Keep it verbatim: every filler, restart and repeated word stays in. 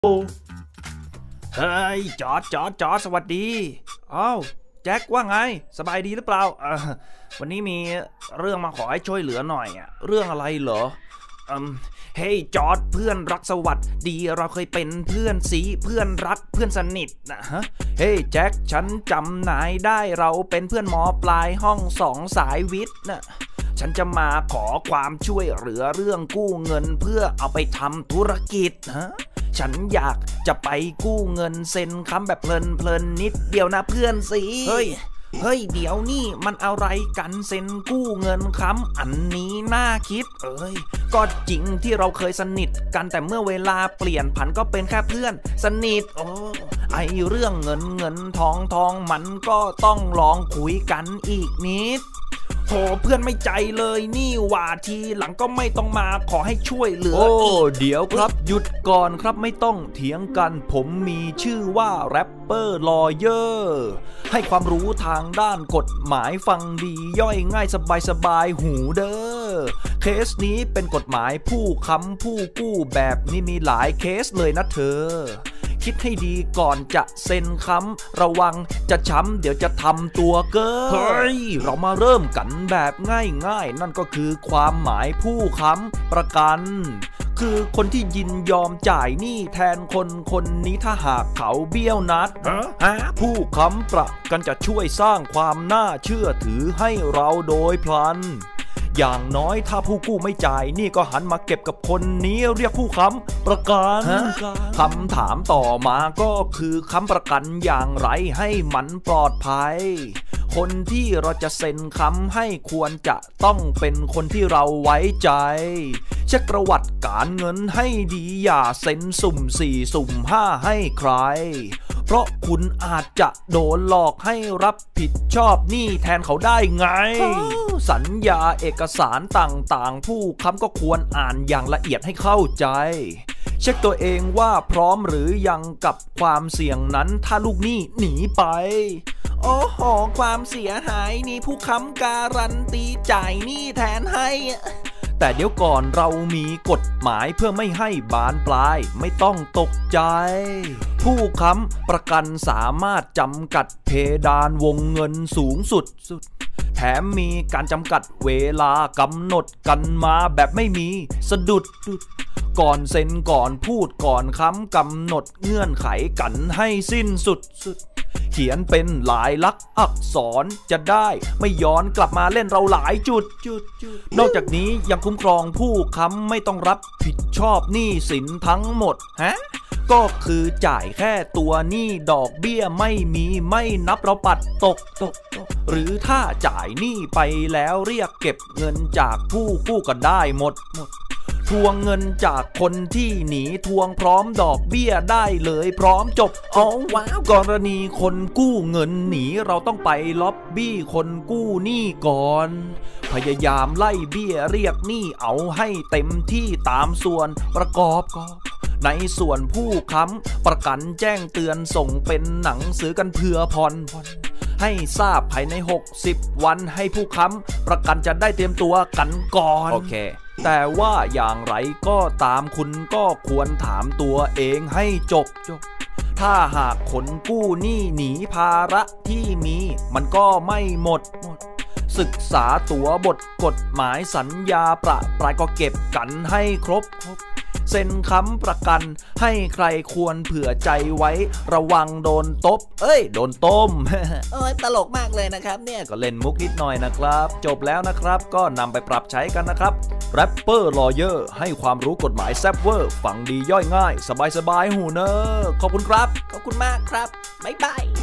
เฮ้ยจอร์จจอร์จจอร์จสวัสดีอ้าวแจ็คว่าไงสบายดีหรือเปล่าเออวันนี้มีเรื่องมาขอให้ช่วยเหลือหน่อยอ่ะเรื่องอะไรเหรออืมเฮ้ยจอร์จเพื่อนรักสวัสดีเราเคยเป็นเพื่อนสีเพื่อนรักเพื่อนสนิทนะฮะเฮ้ยแจ็คฉันจำนายได้เราเป็นเพื่อนม.ปลายห้องสองสายวิทย์นะฉันจะมาขอความช่วยเหลือเรื่องกู้เงินเพื่อเอาไปทำธุรกิจฮะฉันอยากจะไปกู้เงินเซ็นค้ำแบบเพลินเพลินนิดเดียวนะเพื่อนสิเฮ้ยเฮ้ยเดี๋ยวนี่มันอะไรกันเซ็นกู้เงินค้ำอันนี้น่าคิดเอ้ยก็จริงที่เราเคยสนิทกันแต่เมื่อเวลาเปลี่ยนผันก็เป็นแค่เพื่อนสนิทโอ้ไอเรื่องเงินเงินทองทองมันก็ต้องลองคุยกันอีกนิดโหเพื่อนไม่ใจเลยนี่ว่าทีหลังก็ไม่ต้องมาขอให้ช่วยเหลือโอ้เดี๋ยวครับหยุดก่อนครับไม่ต้องเถียงกันผมมีชื่อว่าแรปเปอร์ลอเยอร์ให้ความรู้ทางด้านกฎหมายฟังดีย่อยง่ายสบายสบายหูเด้อเคสนี้เป็นกฎหมายผู้ค้ำผู้กู้แบบนี้มีหลายเคสเลยนะเธอคิดให้ดีก่อนจะเซ็นค้ำระวังจะช้ำเดี๋ยวจะทำตัวเกินเฮ้ยเรามาเริ่มกันแบบง่ายๆนั่นก็คือความหมายผู้ค้ำประกันคือคนที่ยินยอมจ่ายหนี้แทนคนคนนี้ถ้าหากเขาเบี้ยวนัดฮะผู้ค้ำประกันจะช่วยสร้างความน่าเชื่อถือให้เราโดยพลันอย่างน้อยถ้าผู้กู้ไม่จ่ายนี่ก็หันมาเก็บกับคนนี้เรียกผู้ค้ำประกันคำถามต่อมาก็คือค้ำประกันอย่างไรให้มันปลอดภัยคนที่เราจะเซ็นค้ำให้ควรจะต้องเป็นคนที่เราไว้ใจเช็คประวัติการเงินให้ดีอย่าเซ็นสุ่มสี่สุ่มห้าให้ใครเพราะคุณอาจจะโดนหลอกให้รับผิดชอบหนี้แทนเขาได้ไงสัญญาเอกสารต่างๆผู้ค้ำก็ควรอ่านอย่างละเอียดให้เข้าใจเช็คตัวเองว่าพร้อมหรือยังกับความเสี่ยงนั้นถ้าลูกหนี้หนีไปโอ้โหความเสียหายนี่ผู้ค้ำการันตีจ่ายหนี้แทนให้แต่เดี๋ยวก่อนเรามีกฎหมายเพื่อไม่ให้บานปลายไม่ต้องตกใจผู้ค้ำประกันสามารถจำกัดเพดานวงเงินสูงสุดแถมมีการจำกัดเวลากำหนดกันมาแบบไม่มีสะดุดก่อนเซ็นก่อนพูดก่อนค้ำกำหนดเงื่อนไขกันให้สิ้นสุดเขียนเป็นลายลักษณ์อักษรจะได้ไม่ย้อนกลับมาเล่นเราหลายจุดนอกจากนี้ยังคุ้มครองผู้ค้ำไม่ต้องรับผิดชอบหนี้สินทั้งหมดฮะก็คือจ่ายแค่ตัวหนี้ดอกเบี้ยไม่มีไม่นับเราปัดตกตกหรือถ้าจ่ายหนี้ไปแล้วเรียกเก็บเงินจากผู้กู้ก็ได้หมดหมดทวงเงินจากคนที่หนีทวงพร้อมดอกเบี้ยได้เลยพร้อมจบอ๋อว้าวกรณีคนกู้เงินหนีเราต้องไปล็อบบี้คนกู้หนี้ก่อนพยายามไล่เบี้ยเรียกหนี้เอาให้เต็มที่ตามส่วนประกอบก็ในส่วนผู้ค้ำประกันแจ้งเตือนส่งเป็นหนังสือกันเพื่อผ่อนให้ทราบภายในหกสิบวันให้ผู้ค้ำประกันจะได้เตรียมตัวกันก่อนโอเคแต่ว่าอย่างไรก็ตามคุณก็ควรถามตัวเองให้จบถ้าหากคนกู้หนี้หนีภาระที่มีมันก็ไม่หมดศึกษาตัวบทกฎหมายสัญญาประปรายก็เก็บกันให้ครบเซ็นค้ำประกันให้ใครควรเผื่อใจไว้ระวังโดนตบเอ้ยโดนต้ม เอ้ยตลกมากเลยนะครับเนี่ยก็เล่นมุกนิดหน่อยนะครับจบแล้วนะครับก็นำไปปรับใช้กันนะครับแรปเปอร์ลอเยอร์ให้ความรู้กฎหมายแซ่บเวอร์ฟังดีย่อยง่ายสบายสบายหูเนอขอบคุณครับขอบคุณมากครับบ๊ายบาย